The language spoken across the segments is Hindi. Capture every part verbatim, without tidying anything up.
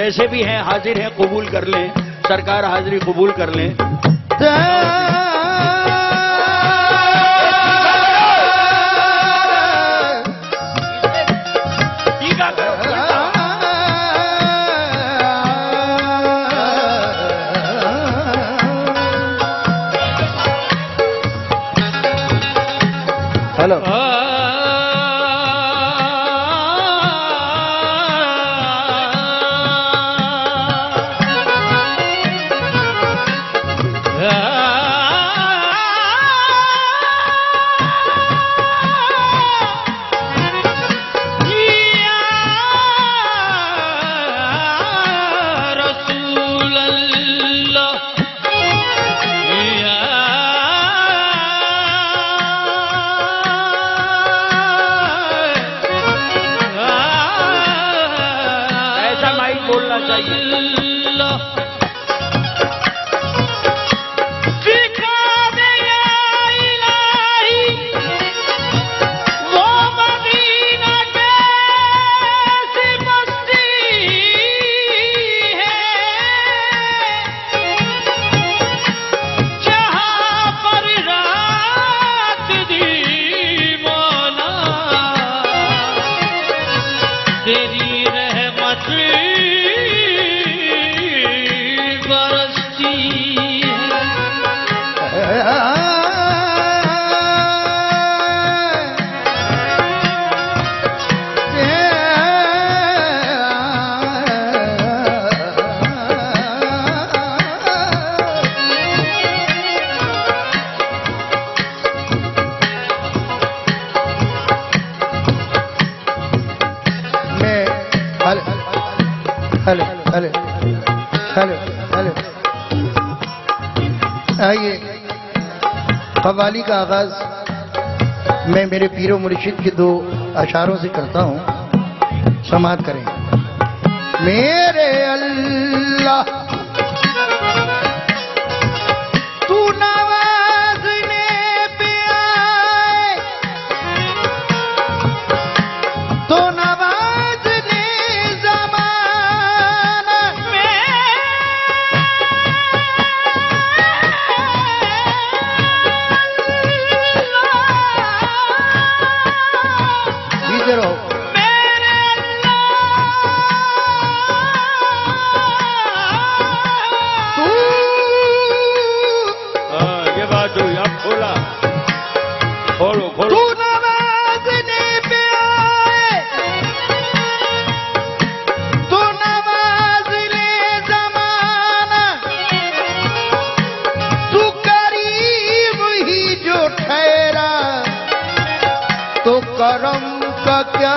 जैसे भी हैं हाजिर हैं, कबूल कर लें, सरकार हाजिरी कबूल कर लें। हेलो बोलना चाहिए। हेलो हेलो हेलो हेलो आइए, कव्वाली का आगाज मैं मेरे पीरो मुर्शिद के दो अशारों से करता हूँ, समाअत करें। मेरे अल्लाह तू नवाज़ने पे आए तो नवाज़ने ज़माना में, इधर हो खोला खोलो खोलो। तू नवाज़ने पे आए तो नवाज़ ले ज़माना, तू करीब ही जो ठहरा तो करम का क्या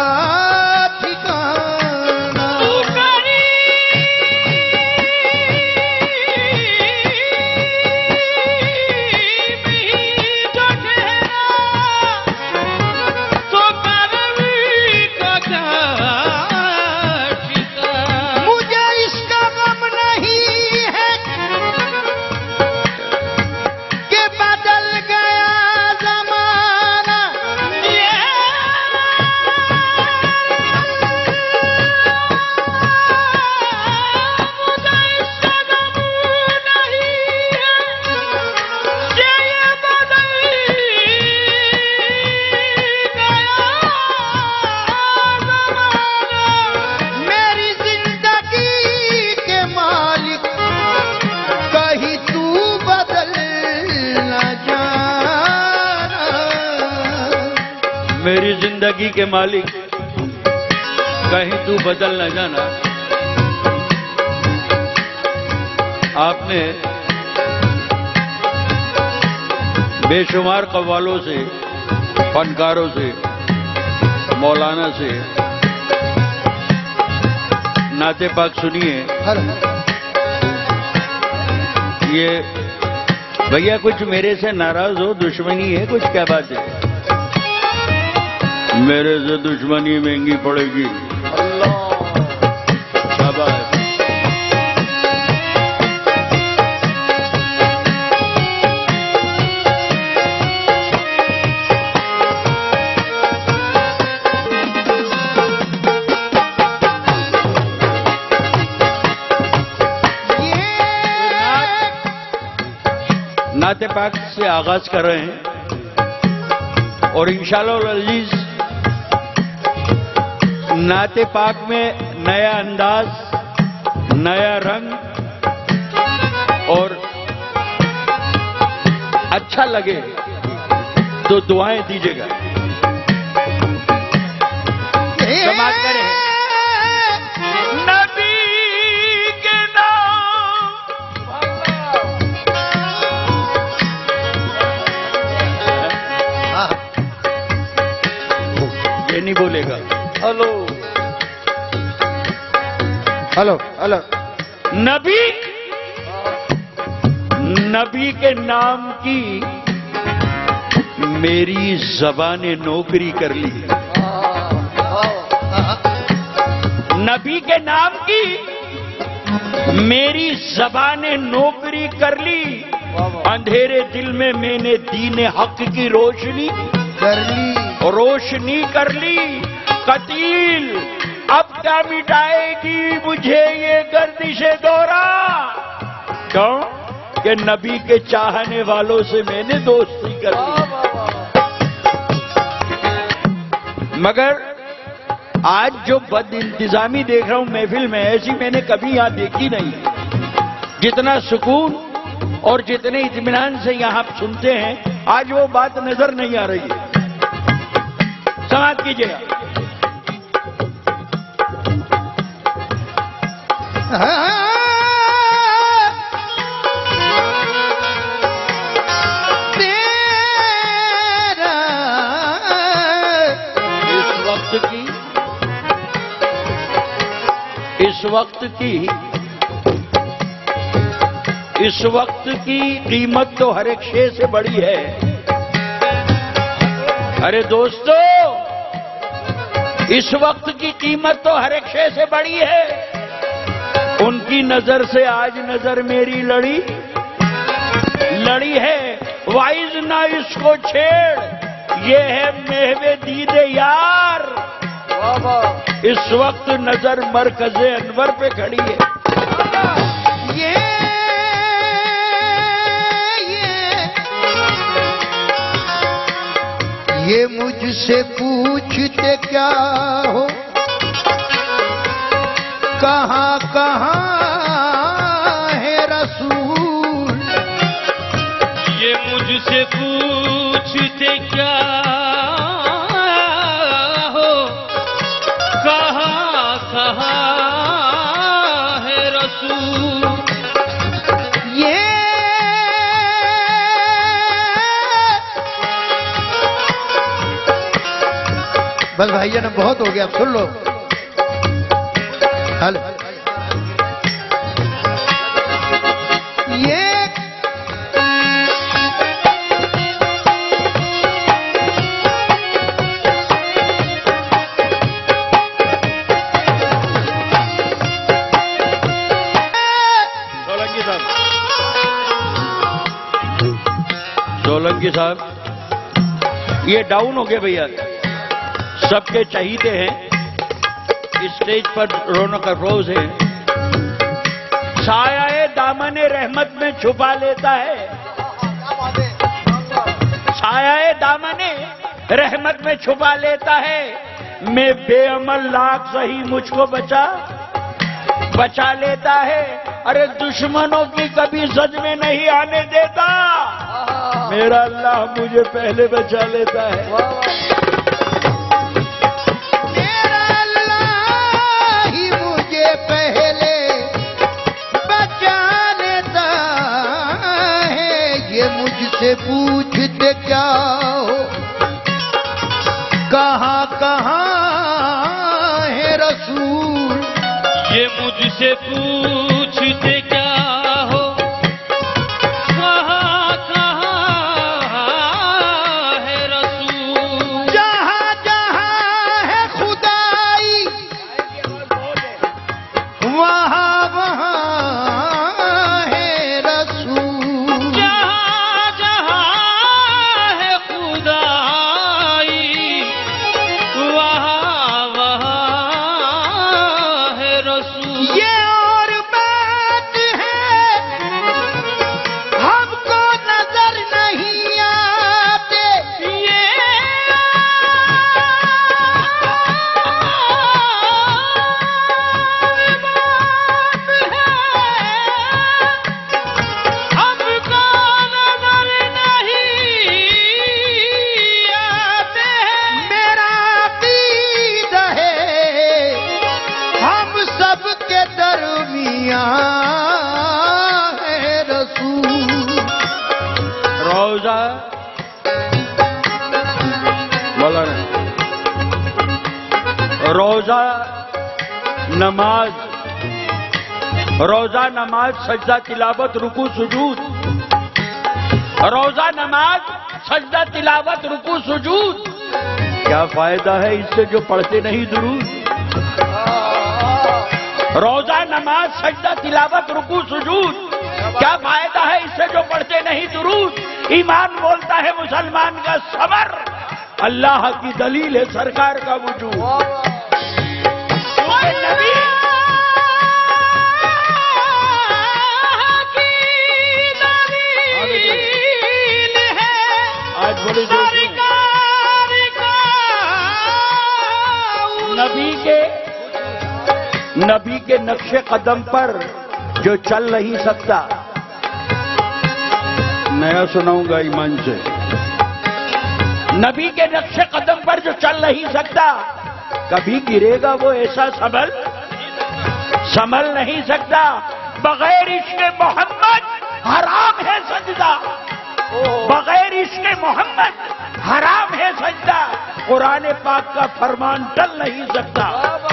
मेरी जिंदगी के मालिक कहीं तू बदल न जाना। आपने बेशुमार कव्वालों से, फनकारों से, मौलाना से नाते पाक सुनिए। ये भैया कुछ मेरे से नाराज हो, दुश्मनी है कुछ, क्या बात है? मेरे से दुश्मनी महंगी पड़ेगी। अल्लाह शाबाश। नाते पाक से आगाज कर रहे हैं और इंशाअल्लाह अजीज नाते पाक में नया अंदाज, नया रंग और अच्छा लगे तो दुआएं दीजिएगा। समाज करें नबी के नाम, ये नहीं बोलेगा। हेलो हेलो हेलो नबी, नबी के नाम की मेरी ज़बान ने नौकरी कर ली। नबी के नाम की मेरी ज़बान ने नौकरी कर ली। अंधेरे दिल में मैंने दीन हक की रोशनी कर ली, रोशनी कर ली। कतील अब क्या मिटाएगी मुझे ये गर्दिशे दौरा। क्यों कि नबी के चाहने वालों से मैंने दोस्ती कर ली। मगर आज जो बद इंतजामी देख रहा हूं महफिल में, ऐसी मैंने कभी यहां देखी नहीं। जितना सुकून और जितने इत्मीनान से यहां आप सुनते हैं, आज वो बात नजर नहीं आ रही है। समाप्त कीजिएगा। इस वक्त की इस वक्त की इस वक्त की कीमत तो हर एक शे से बड़ी है। अरे दोस्तों, इस वक्त की कीमत तो हर एक शे से बड़ी है। उनकी नजर से आज नजर मेरी लड़ी लड़ी है। वाइज ना इसको छेड़, ये है महवे दीदे यार। इस वक्त नजर मरकज़े अनवर पे खड़ी है। ये ये ये मुझसे पूछते क्या हो, कहाँ कहाँ है रसूल। ये मुझसे पूछते क्या हो, कहाँ कहाँ है रसूल। ये बस भैया ने बहुत हो गया, अब सुन लो। हेलो ये सोलंकी साहब, सोलंकी साहब, ये डाउन हो गए भैया। सबके चहीते हैं, स्टेज पर रौनक अफरोज है। साया दामन रहमत में छुपा लेता है, साया दामन रहमत में छुपा लेता है। मैं बेअमल लाख सही मुझको बचा बचा लेता है। अरे दुश्मनों की कभी सज में नहीं आने देता, मेरा अल्लाह मुझे पहले बचा लेता है। मुझसे पूछते क्या हो, कहाँ कहाँ है रसूल। ये मुझसे पूछते क्या हो, कहाँ कहाँ है रसूल। जहाँ जहाँ है खुदाई, वहाँ वहाँ है रसूल। जहाँ जहाँ है खुदाई, वहाँ वहाँ है रसूल। ये और रोजा बोला ना, रोजा नमाज, रोजा नमाज सजदा तिलावत रुकू सुजूद, रोजा नमाज सजदा तिलावत रुकू सुजूद। क्या फायदा है इससे जो पढ़ते नहीं दुरूद। रोजा नमाज सजदा तिलावत रुकू सुजूद, क्या फायदा है इससे जो पढ़ते नहीं दुरूद। ईमान बोलता है मुसलमान का सबर, अल्लाह की दलील है सरकार का वजूद। नबी आज बड़ी नबी के नबी के नक्शे कदम पर जो चल नहीं सकता, नया सुनाऊंगा ईमान से, नबी के नक्शे कदम पर जो चल नहीं सकता, कभी गिरेगा वो ऐसा संभल संभल नहीं सकता। बगैर इश्क़ मोहम्मद हराम है सजदा, बगैर इश्क़ मोहम्मद हराम है सजदा। कुरान पाक का फरमान टल नहीं सकता।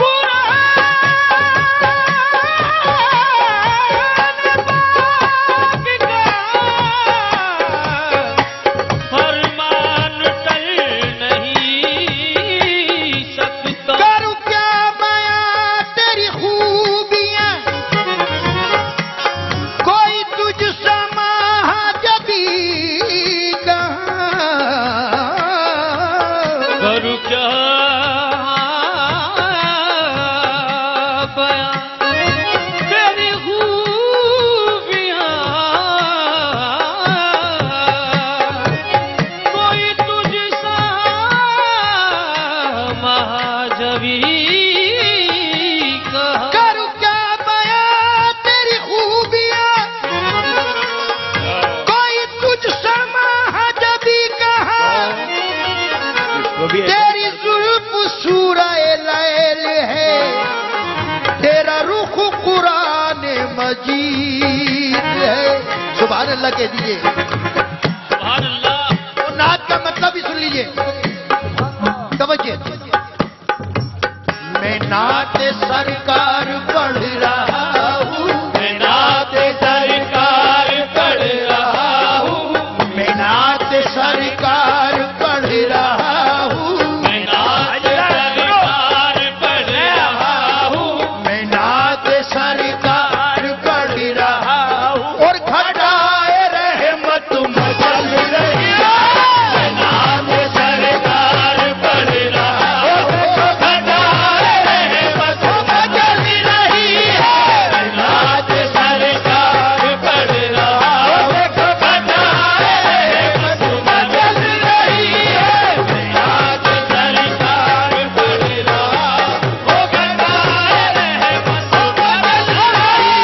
तेरी जुल्फ सूरह लैल है, तेरा रुख कुरान मजीद है। सुभान अल्लाह कह दीजिए। सुभान अल्लाह। तो नात का मतलब भी सुन लीजिए, तवज्जो। मैं नात सरकार पढ़ रहा हूँ, मैं नात सरकार पढ़ रहा हूँ, मैं नात सरकार पढ़ रहा हूँ, सरकार पढ़ रहा हूँ, और घटाए रहमत मचल रही है। नाम सरकार पढ़ रहा हूँ, घटाए रहमत मचल रही है। नाम सरकार पढ़ रहा हूँ, घटाए रहमत मचल रही है। नाम सरकार पढ़ रहा हूँ, घटाए रहमत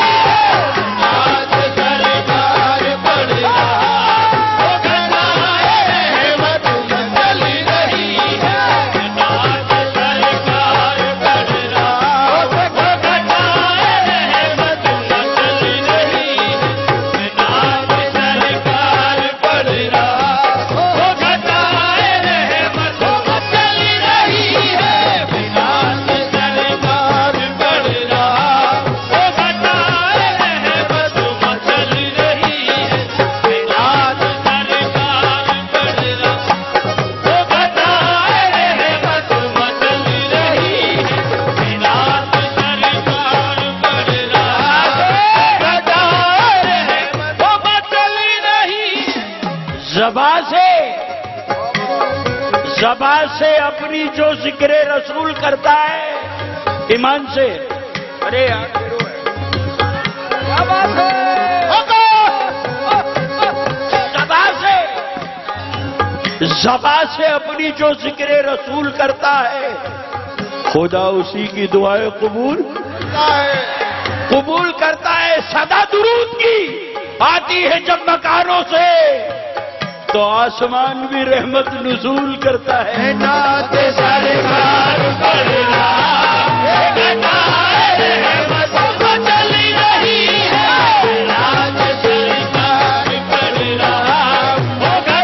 ज़बा से ज़बा से अपनी जो जिक्र रसूल करता है ईमान से। अरे यार क्या बात है। ज़बा से ज़बा से अपनी जो जिक्र रसूल करता है, खुदा उसी की दुआएं कबूल कबूल करता है। सदा दुरूद की आती है जब मकानों से, तो आसमान भी रहमत नुज़ूल करता है। नात सरकार पढ़ रहा है, रहमत मचल रही है। नात सरकार पढ़ रहा है,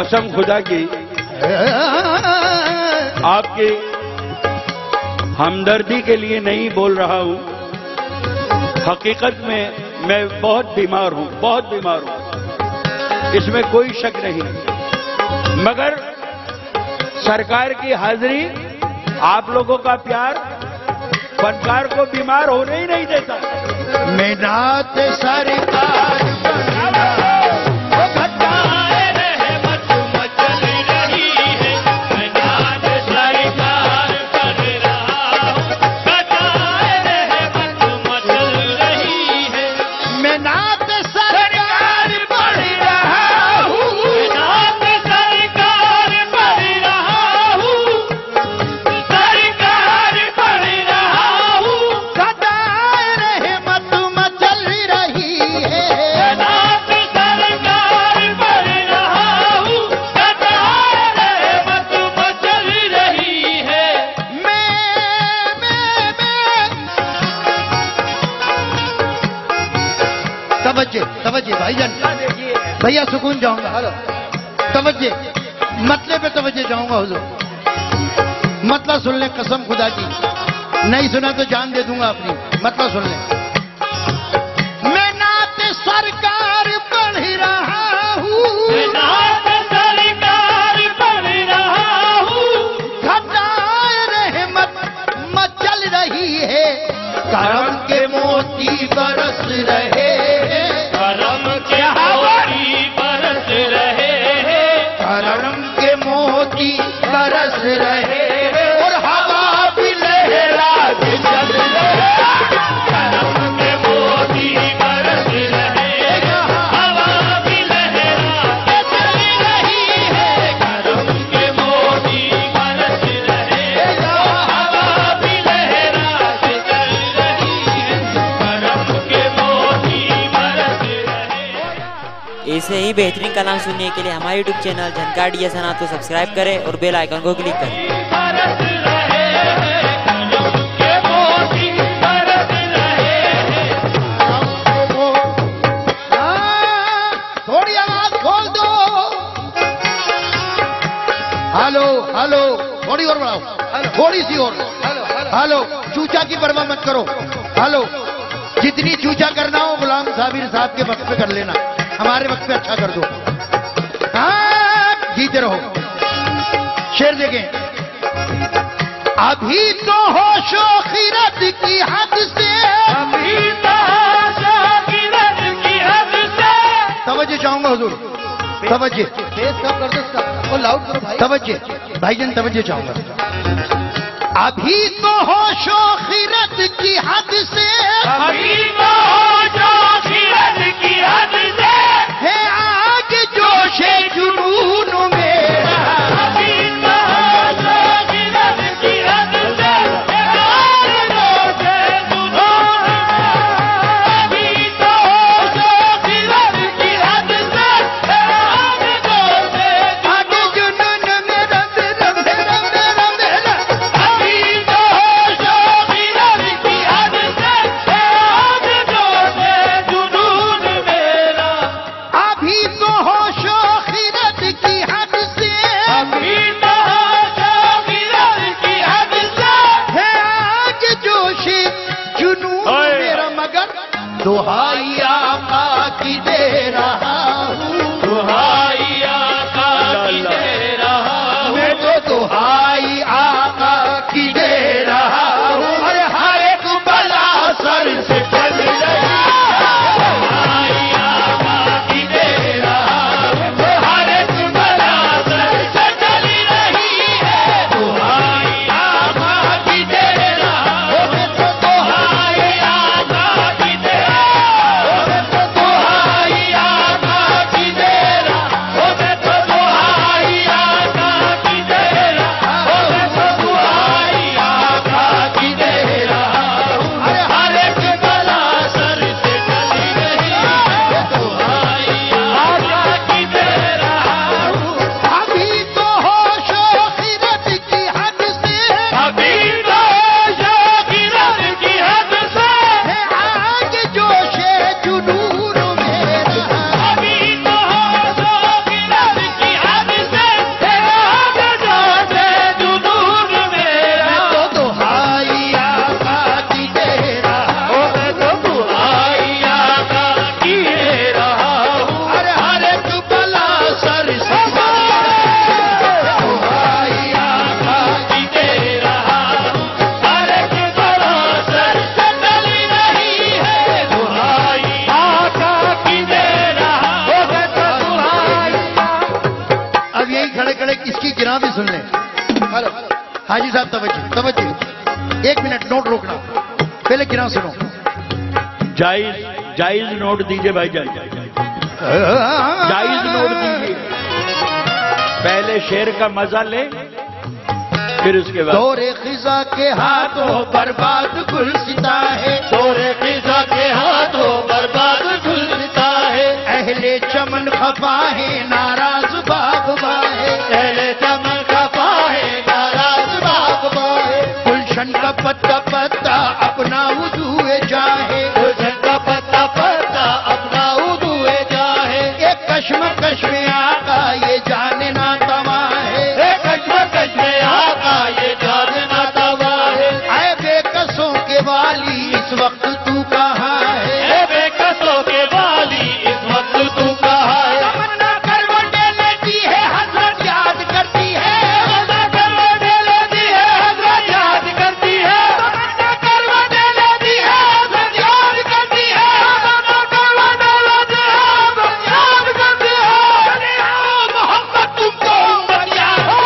कसम खुदा की आपकी हमदर्दी के लिए नहीं बोल रहा हूं, हकीकत में मैं बहुत बीमार हूं, बहुत बीमार हूं, इसमें कोई शक नहीं। मगर सरकार की हाजिरी, आप लोगों का प्यार फनकार को बीमार होने ही नहीं देता। मैं नात सरकार तवज्जे तवज्जे भाईजान, भैया सुकून जाऊंगा। हेलो तवज्जे, मतले पे तवज्जे जाऊंगा हुजूर। मतलब सुन ले, कसम खुदा की, नहीं सुना तो जान दे दूंगा अपनी। मतलब सुन ले, मैं नात सरकार पढ़ रहा हूँ, नात सरकार पढ़ रहा हूँ, खताए रहमत मचल रही है, करम के मोती बरस रहे, करम के मोती बरस रहे, करम के मोती बरस रहे, और हवा भी लहरा के चल रहे, करम के मोती बरस रहे, हवा भी लहरा के चल रही है, करम के मोती बरस रहे, हवा भी लहरा के चल रही है, करम के मोती बरस रहे। ऐसे ही बेहतरीन कलाम सुनने के लिए हमारे YouTube channel Jhankar D S को सब्सक्राइब करें और बेल आइकन को क्लिक करें। बरस रहे हैं, करम के मोती बरस रहे हैं। हाँ, थोड़ी आवाज खोल दो। हेलो हेलो, थोड़ी और बढ़ाओ, थोड़ी सी और। हेलो, चूचा की परवाह मत करो। हेलो, जितनी चूचा करना हो गुलाम साबिर साहब के वक्त पे कर लेना, हमारे वक्त पे अच्छा कर दो। हाँ, जीते रहो। शेर देखें, अभी तो होशो खिरत की हद से, अभी तो शाकिरत की हद से, तवज्जो चाहूंगा हुजूर, तवज्जो कर दो, लाउड करो भाई, तवज्जो भाईजान, तवज्जो चाहूंगा। अभी तो होशो खिरत की हद से, अभी तो शाकिरत की हद से, है आग जोशे जुनून मेरा, अभी तो शाकिरत की हद से, आग जोशे जुनून मेरा, अभी तो शाकिरत की हद से, आग जोशे आग जुनून मेरा मेरा मेरा मेरा मेरा, अभी तो शाकिरत की हद से, आग जोशे जुनून मेरा, अभी तो होशो खिरत की हद से, अभी तो शाकिरत की हद से, है आग जोशे जुनून ओए। मेरा, मगर दुहाई आका की दे रहा हूँ, दुहाई आका की दे रहा हूँ, मैं तो दुहाई आका की दे रहा हूँ, अरे हर एक बला सर से चल रही, दुहाई आका की दे रहा हूँ, हर एक बला सर से चल रही है, दुहाई आका की दे रहा हूँ, दुहाई आका की दे रहा हूँ, दुहाई आका यहाँ भी सुन लें। हेलो हाजी साहब, तवज्जो तवज्जो, एक मिनट नोट रोकना, पहले गिरा सुनो। जायज जायज नोट दीजिए भाईजान, जायज नोट दीजिए। पहले शेर का मजा ले, फिर उसके बाद। दौरे खिजा के हाथों बर्बाद गुलसिता है, दौरे खिजा के हाथों बर्बाद गुलसिता है, अहले चमन खफा है नाराज बागबा है, पहले चमन खफा है नाराज बागबा है, गुलशन का पत्ता पत्ता अपना उदुए जाहे, गुलशन का पत्ता पत्ता अपना उदुए जाहे, एक कश्म कश्म आका ये जाने ना तमा है, एक कश्म कश्म आका ये जानना तवा है, आए बेकसों के वाली इस वक्त तू कहाँ है, ए बेकसों के वाली इस वक्त तू कहाँ है, तमन्ना करवटे लेती है हजरत याद करती है, तमन्ना करवटे लेती है हजरत याद करती है, तमन्ना करवटे लेती है हजरत याद करती है, तमन्ना करवटे लेती है हजरत याद करती है, चले आओ मोहब्बत तुमको उम्मत याद हो।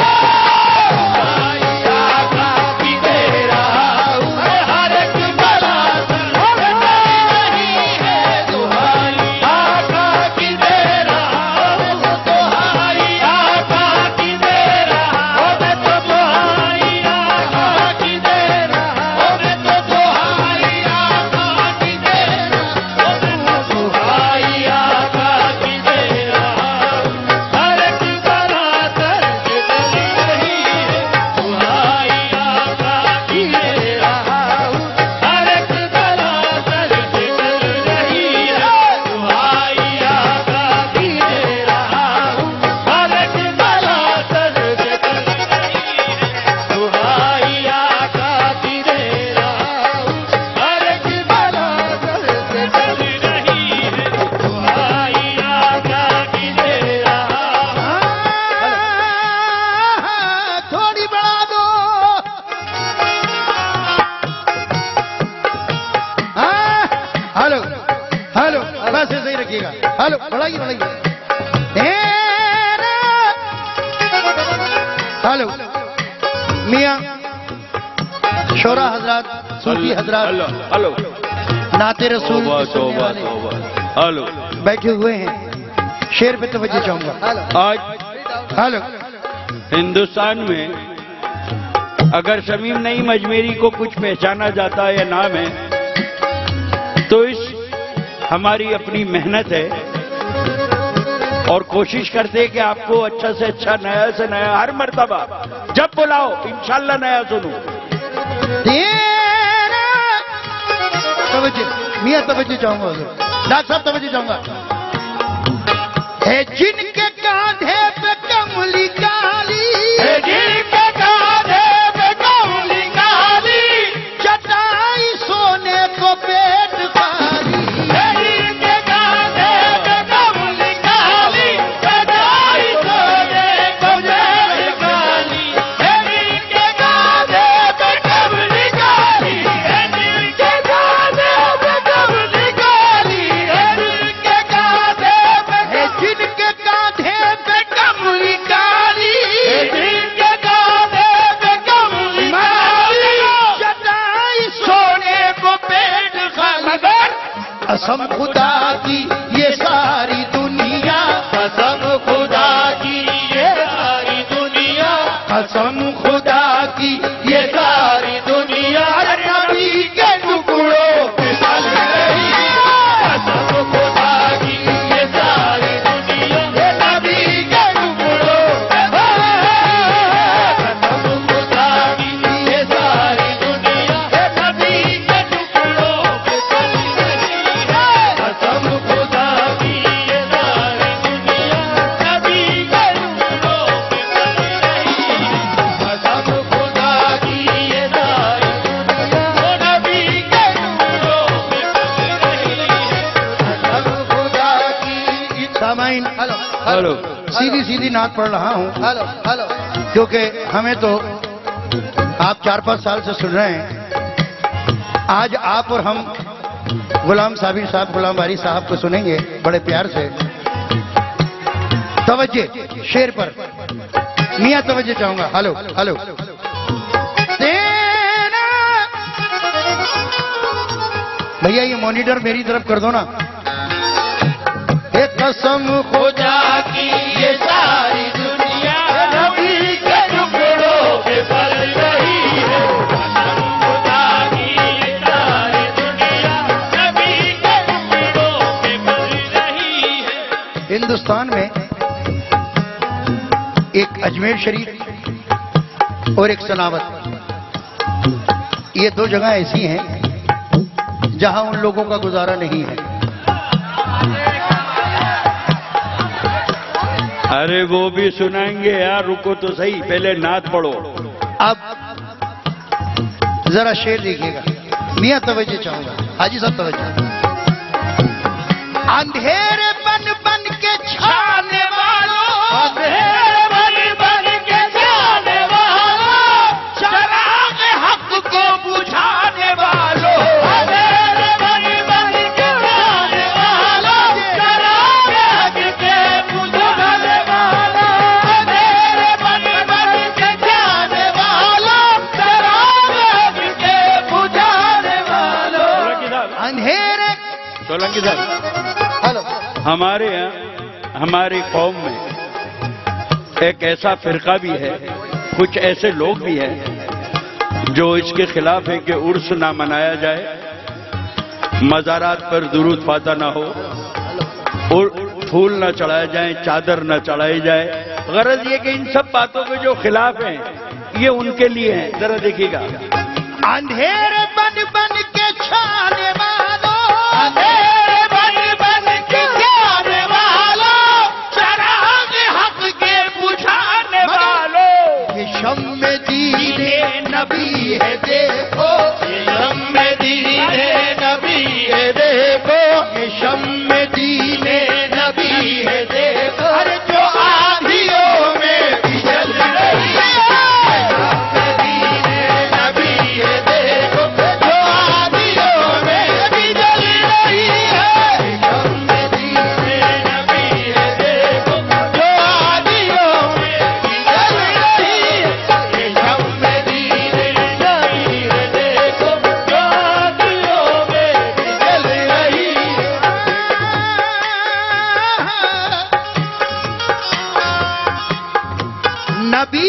की तेरा हर एक बला नहीं है दुहाई आका की तेरा दुहाई आका की तेरा मैं तो दुहाई आका की तेरा मैं तो दुहाई आका की तेरा मैं तो दुहाई आका की तेरा हर एक बला दर्द नहीं है दुहाई आका की तेरा हर एक बला दर्द नहीं है दुहाई आका की तेरा हर एक बला दर्द नहीं है दुहाई आका की तेरा हर एक बला दर्द नहीं है दुहाई आका की तेरा थोड़ी बढ़ा दो। हाँ, हेलो हेलो बस ऐसे ही रखिएगा। हेलो बढ़ाइए बढ़ाइए। तेरा हेलो मियाँ शोरा हजरात, सूफी हजरात, हेलो हेलो नाते रसूल तौबा के सुनने तौबा वाले तौबा। हेलो बैठे हुए हैं, शेर पे तवज्जो चाहूंगा। आज हेलो हिंदुस्तान में अगर शमीम नईम अजमेरी को कुछ पहचाना जाता है या नाम है, तो इस हमारी अपनी मेहनत है और कोशिश करते हैं कि आपको अच्छा से अच्छा, नया से नया, हर मर्तबा जब बुलाओ इंशाल्लाह नया सुनूं। तेरा तवज्जो मियाँ तवज्जो चाहूंगा हुजूर। डॉक्टर साहब तवज्जो चाहूंगा। है जिनके कांधे पे कमली काली, है जिनके कांधे पे कमली काली, चटाई सोने को पेट खाली, है जिनके कांधे पे कमली काली, चटाई सोने को पेट खाली, है जिनके कांधे पे कमली काली, है जिनके कांधे पे कमली काली, है जिनके कांधे पे है जिनके कांधे पे कमली काली, है जिनके कांधे पे कमली काली, चटाई सोने को पेट खाली। कसम खुदा की ये सारी दुनिया, कसम खुदा की ये सारी दुनिया, कसम खुदा की ये सारी दुनिया नबी के टुकड़ों पे चल रही है। कसम खुदा की ये सारी दुनिया नबी के टुकड़ों पे कसम खुदा की ये सारी दुनिया नबी के टुकड़ों पे चल रही है। कसम खुदा की ये सारी दुनिया नबी के टुकड़ों पे चल रही है। कसम खुदा की ये सारी दुनिया नबी के टुकड़ों पे चल रही है। कसम खुदा की सामाइन हेलो सीधी सीधी नात पढ़ रहा हूँ। हेलो हेलो क्योंकि हमें तो आप चार पांच साल से सुन रहे हैं। आज आप और हम गुलाम साबिर साहब, गुलाम बारी साहब को सुनेंगे बड़े प्यार से। तवज्जो शेर पर। मियाँ तवज्जो चाहूंगा। हेलो हेलो तेरा भैया ये मॉनिटर मेरी तरफ कर दो ना। एक कसम खुदा की ये सारी दुनिया नबी के टुकड़ों पे पल रही है। खुदा की ये सारी दुनिया नबी के टुकड़ों पे पल रही है। हिंदुस्तान में एक अजमेर शरीफ और एक सनावत, ये दो जगह ऐसी हैं जहां उन लोगों का गुजारा नहीं है। अरे वो भी सुनाएंगे यार, रुको तो सही, पहले नात पढ़ो। अब जरा शेर देखिएगा, मियाँ तवज्जो चाहूंगा, हाजी साहब तवज्जो। अंधेरे बन बन के छाने वालों, अंधेरे बन बन के जाने वालों, चराग हक को बुझाने वालों, अंधेरे बन बन के जाने वालों, चराग हक के बुझाने वालों, अंधेरे बन बन के जाने वालों, चराग हक के बुझाने वालों। सोलंकी साहब, अंधेरे सोलंकी साहब, हेलो हमारे यहाँ हमारी कौम में एक ऐसा फिरका भी है, कुछ ऐसे लोग भी हैं जो इसके खिलाफ है कि उर्स ना मनाया जाए, मज़ारात पर दुरूद फाता ना हो, और फूल ना चढ़ाए जाए, चादर ना चढ़ाई जाए। गरज ये कि इन सब बातों के जो खिलाफ हैं ये उनके लिए हैं। जरा देखिएगा। अंधेरे बन बन के छाने वालों, अंधेरे बन बन के जाने वालों, चराग हक के बुझाने वालों। ये शम्मे दीने नबी है देखो, ये शम्मे दीने नबी है देखो, ये शम्मे दीने नबी है देखो, अरे जो आंधियों में भी जल रही है। शम्मे दीने नबी है देखो, जो आंधियों में भी जल रही है। शम्मे दीने नबी है देखो, जो आंधियों में भी जल रही है। शम्मे दीने नबी है देखो, जो आंधियों में भी जल रही है। नबी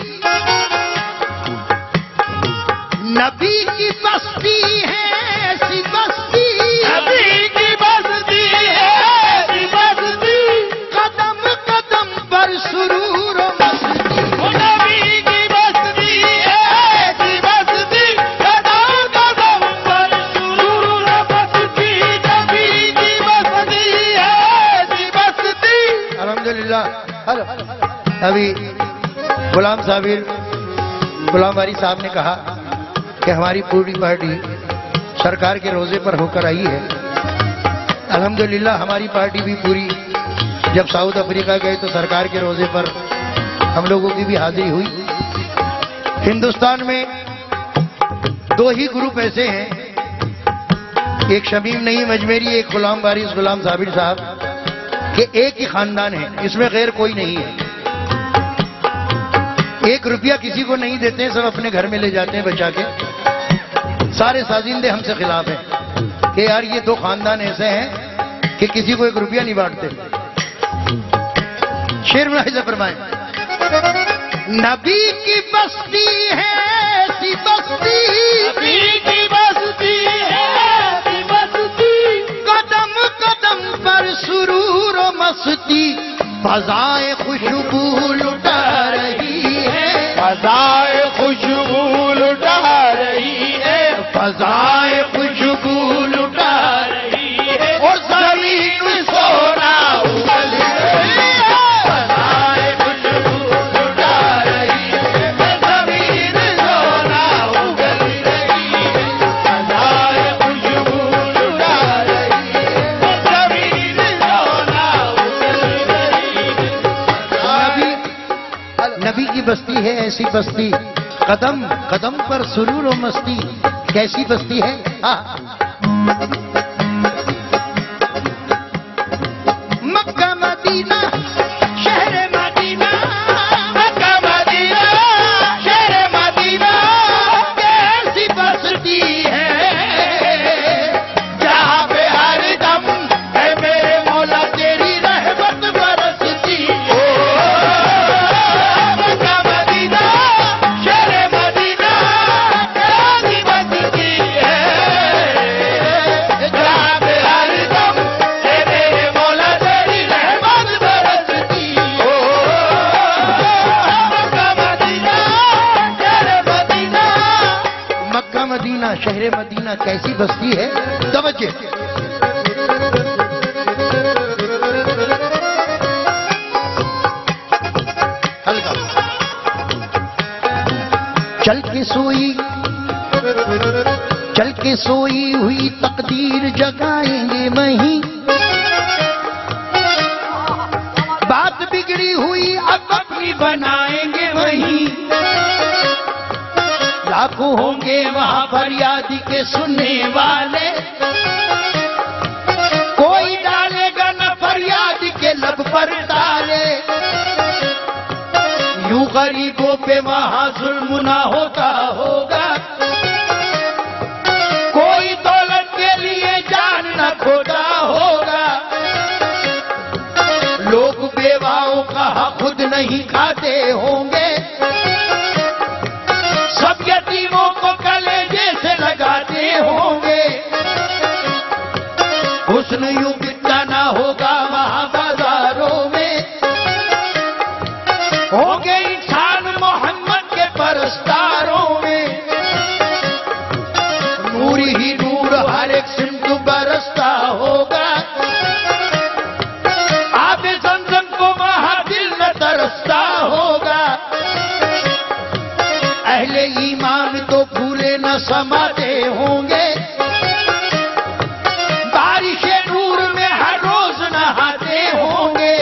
नबी की बस्ती है ऐसी बस्ती, नबी की बस्ती है ऐसी बस्ती, कदम कदम पर सुरूर और मस्ती। वो नबी की बस्ती है ऐसी बस्ती, कदम कदम पर सुरूर बस्ती। नबी की बस्ती है ऐसी बस्ती। अल्हम्दुलिल्लाह। हेलो अभी गुलाम साबिर गुलाम वारी साहब ने कहा कि हमारी पूरी पार्टी सरकार के रोजे पर होकर आई है। अल्हम्दुलिल्लाह हमारी पार्टी भी पूरी, जब साउथ अफ्रीका गए तो सरकार के रोजे पर हम लोगों की भी हाजिरी हुई। हिंदुस्तान में दो ही ग्रुप ऐसे हैं, एक शमीम नईम अजमेरी, एक गुलाम वारिस गुलाम साबिर साहब, कि एक ही खानदान है, इसमें गैर कोई नहीं है। एक रुपया किसी को नहीं देते, सब अपने घर में ले जाते हैं बचा के। सारे साजिंदे हमसे खिलाफ हैं कि यार ये दो खानदान ऐसे हैं कि किसी को एक रुपया नहीं बांटते। शेर में ऐसे फरमाएं, नबी की बस्ती है ऐसी बस्ती, नबी की बस्ती है ऐसी बस्ती, कदम कदम पर सुरूर और मस्ती, फजाए खुशबू लुटा रही है, फजाए खुशबू लुटा रही है, फजाए खुशबू लुटा रही है, और जमीन सोना उगल रही है। फजाए खुशबू लुटा रही है, जमीन सोना उगल रही है। फजाए खुशबू लुटा रही है, जमीन सोना उगल रही है। नबी नबी की बस्ती है ऐसी बस्ती, कदम कदम पर सुरूर और मस्ती। कैसी बस्ती है? हाँ। मक्का मदीना शहर मदीना, मक्का शहर मदीना कैसी बस्ती है। तवज्जो। हल्का चल के सोई चल के सोई हुई तकदीर जगाएंगे वहीं, बात बिगड़ी हुई अब अपनी बनाएंगे वहीं। लाखों होंगे वहां फरियादी के सुनने वाले, कोई डालेगा न फरियादी के लब पर ताले। यूं गरीबों पे वहां जुल्म ना होता होगा, कोई दौलत के लिए जान न खोता होगा। लोग बेवाओं का हक खुद नहीं खाते होंगे, सब यतीमों को कलेजे से लगाते होंगे। हुस्न यूं बिकता ना होगा वहां बाजारों में, होंगे इंसान मोहम्मद के परस्तारों में। नूर ही नूर हर एक सिमत बरसता होगा, आबे ज़मज़म को वहां दिल न तरसता होगा। अहले ईमान तो फूले न समाते होंगे, बारिशे नूर में हर रोज नहाते होंगे।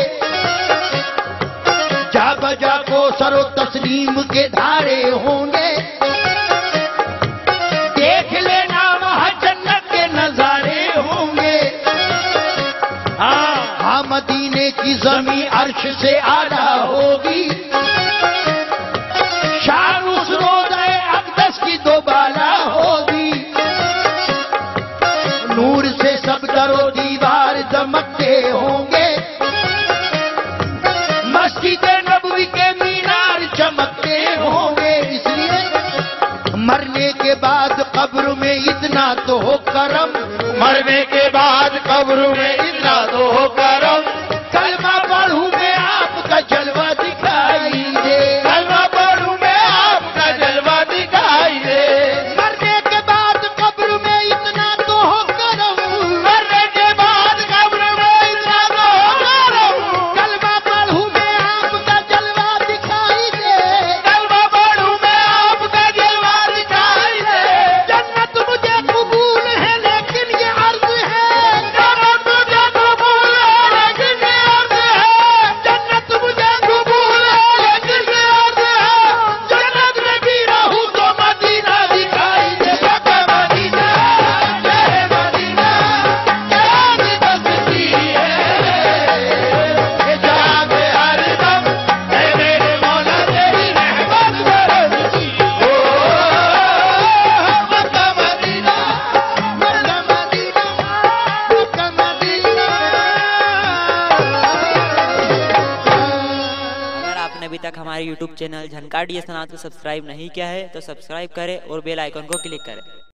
जा बजा को सरो तस्लीम के धारे होंगे, देख लेना वहां जन्नत के नजारे होंगे। हाँ हाँ मदीने की जमीन अर्श से आला होगी, शान उस रोज़े अक़दस की दोबाला होगी। नूर से सब दरो दीवार दमकते होंगे, मस्जिद नबवी के मीनार चमकते होंगे। इसलिए मरने के बाद कब्र में इतना तो हो करम, मरने के बाद कब्र में इतना तो हो करम। कलमा पढ़ूं मैं आपका जलवा दिखाई दे, कलमा पढ़ूं मैं आपका जलवा दिखाई दे। मरने के बाद कब्र में इतना तो हो करम, मरने के बाद कब्र में इतना तो हो करम। कलमा पढ़ूं मैं आपका जलवा दिखाई दे, कलमा पढ़ूं मैं आपका जलवा दिखाई दे। जन्नत मुझे कबूल है लेकिन ये अर्ज है, जन्नत मुझे कबूल है लेकिन ये अर्ज है। जन्नत मुझे कबूल है लेकिन ये अर्ज है, जन्नत में भी रहूं तो मदीना दिखाई दे। मदीना जय मदीना कैसी बस्ती है, ये जाग हरदम है मेरे मौला तेरी रहमत बरसती। ओ Mecca Medina Mecca Medina Mecca Medina. अगर आपने अभी तक हमारे YouTube channel Jhankar D S सनात को सब्सक्राइब नहीं किया है तो सब्सक्राइब करें और बेल आइकन को क्लिक करें।